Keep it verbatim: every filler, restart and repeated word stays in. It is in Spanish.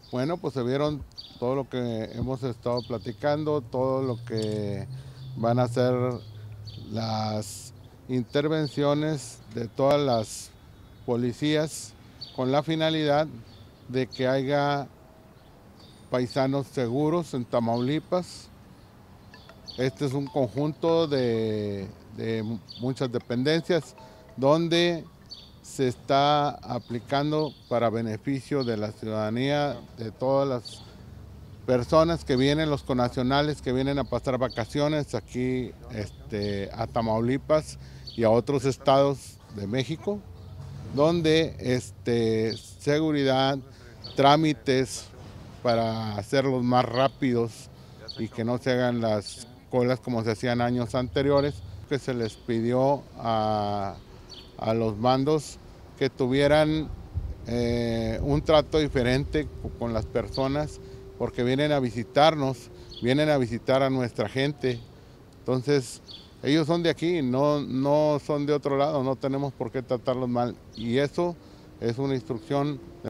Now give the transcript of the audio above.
Bueno, pues se vieron todo lo que hemos estado platicando, todo lo que van a ser las intervenciones de todas las policías con la finalidad de que haya paisanos seguros en Tamaulipas. Este es un conjunto de, de muchas dependencias donde se está aplicando para beneficio de la ciudadanía, de todas las personas que vienen, los connacionales que vienen a pasar vacaciones aquí este, a Tamaulipas y a otros estados de México, donde este, seguridad, trámites para hacerlos más rápidos y que no se hagan las colas como se hacían años anteriores, que se les pidió a, a los mandos que tuvieran eh, un trato diferente con las personas, porque vienen a visitarnos, vienen a visitar a nuestra gente. Entonces, ellos son de aquí, no, no son de otro lado, no tenemos por qué tratarlos mal. Y eso es una instrucción